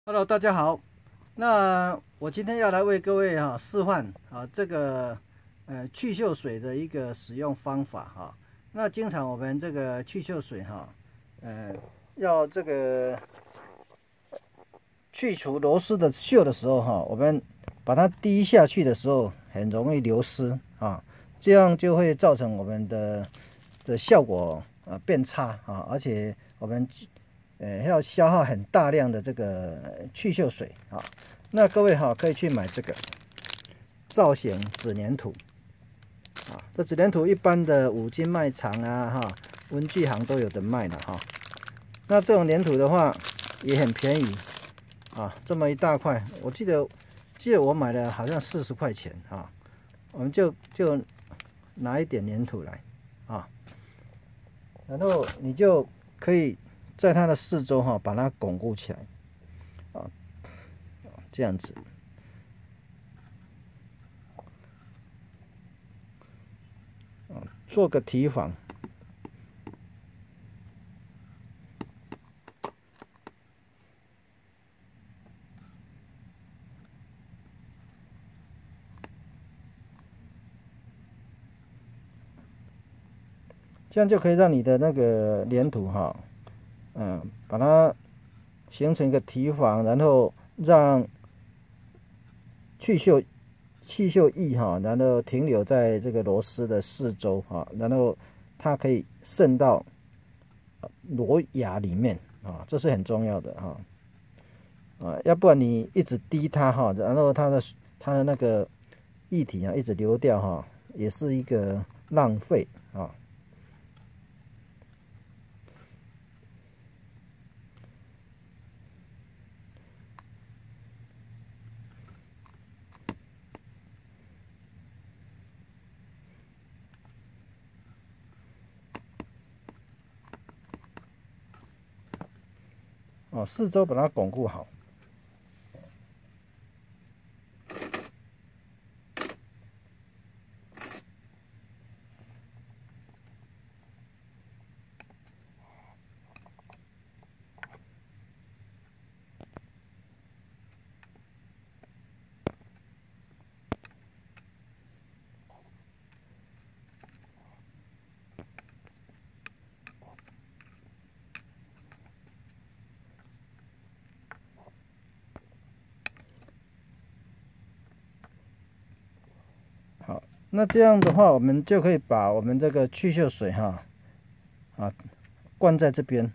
Hello，大家好。那我今天要来为各位示范这个去锈水的一个使用方法哈。那经常我们这个去锈水要这个去除螺丝的锈的时候我们把它滴下去的时候很容易流失这样就会造成我们的效果变差而且我们要消耗很大量的这个去锈水那各位可以去买这个造型纸粘土这纸粘土一般的五金卖场文具行都有的卖的那这种粘土的话也很便宜这么一大块，我记得我买了好像40块钱我们就拿一点粘土来然后你就可以在它的四周把它巩固起来这样子做个提防。这样就可以让你的那个粘土把它形成一个提防，然后让去锈液然后停留在这个螺丝的四周然后它可以渗到螺牙里面这是很重要的要不然你一直滴它然后它的那个液体一直流掉也是一个浪费四周把它巩固好。好，那这样的话，我们就可以把我们这个去锈水灌在这边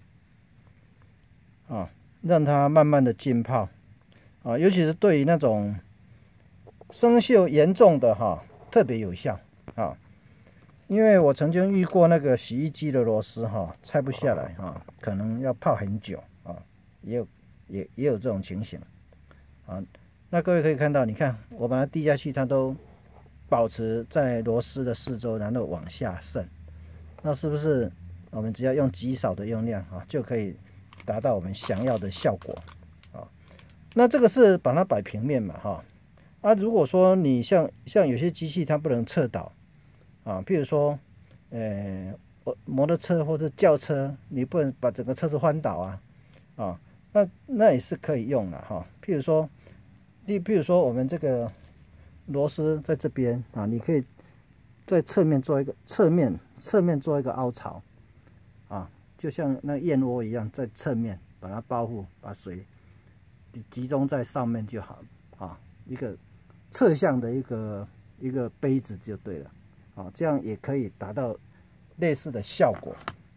让它慢慢的浸泡尤其是对于那种生锈严重的特别有效因为我曾经遇过那个洗衣机的螺丝拆不下来可能要泡很久也有这种情形那各位可以看到，你看我把它滴下去，它都保持在螺丝的四周，然后往下渗，那是不是我们只要用极少的用量就可以达到我们想要的效果那这个是把它摆平面嘛如果说你像有些机器它不能侧倒譬如说摩托车或者轿车，你不能把整个车子翻倒那也是可以用的譬如说我们这个螺丝在这边你可以在侧面做一个侧面做一个凹槽就像那燕窝一样，在侧面把它包覆，把水集中在上面就好一个侧向的一个杯子就对了这样也可以达到类似的效果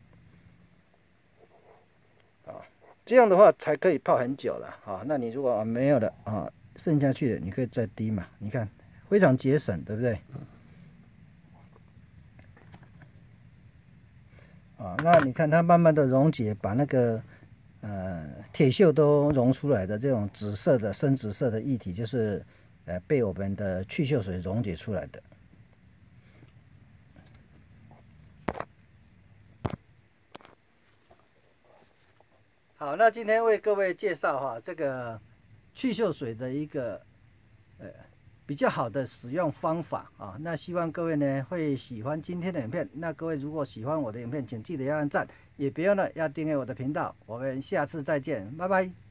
这样的话才可以泡很久了那你如果没有了剩下去的你可以再滴嘛，你看非常节省，对不对那你看它慢慢的溶解，把那个铁锈都溶出来的这种紫色的深紫色的液体，就是被我们的去锈水溶解出来的。好，那今天为各位介绍这个去锈水的一个比较好的使用方法那希望各位呢会喜欢今天的影片。那各位如果喜欢我的影片，请记得要按赞，也别忘了要订阅我的频道。我们下次再见，拜拜。